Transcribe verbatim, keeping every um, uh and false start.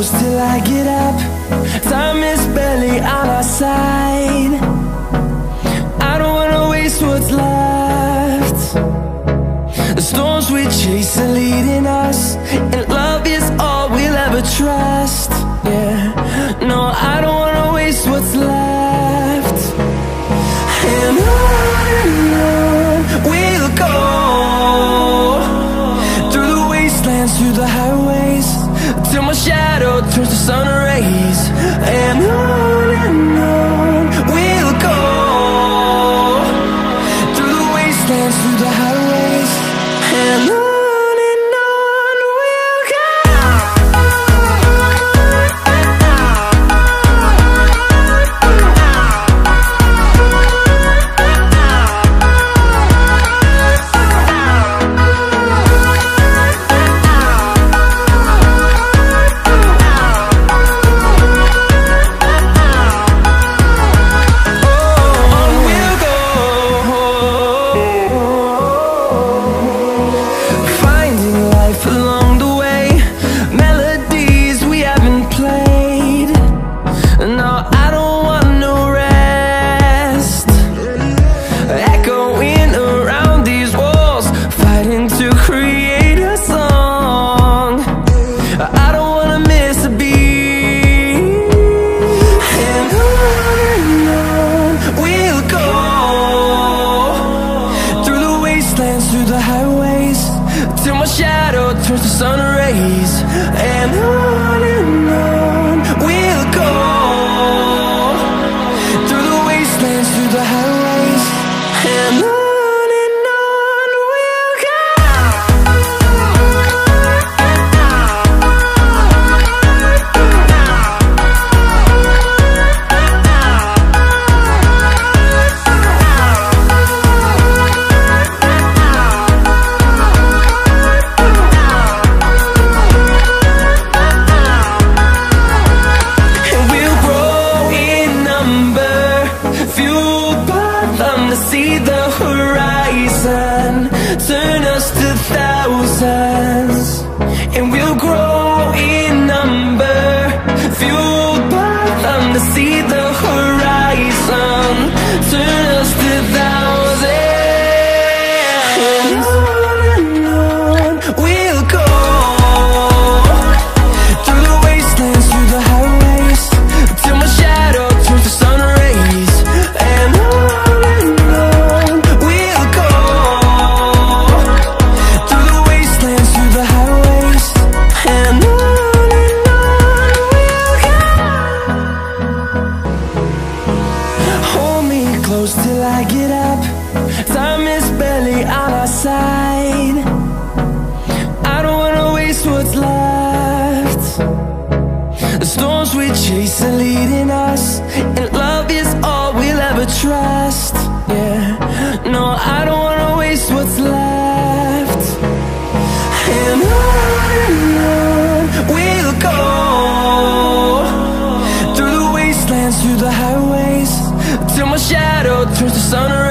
close till I get up. Time is barely on our side. I don't wanna waste what's left. The storms we chase are leading us, and love is all we'll ever trust. Yeah, no, I don't wanna waste what's left. And on and on we'll go, through the wastelands, through the highways, till my shadow turns to sun rays. And on and on we'll go, through the wastelands, through the highways, and on. Through the highways, till my shadow turns to sun.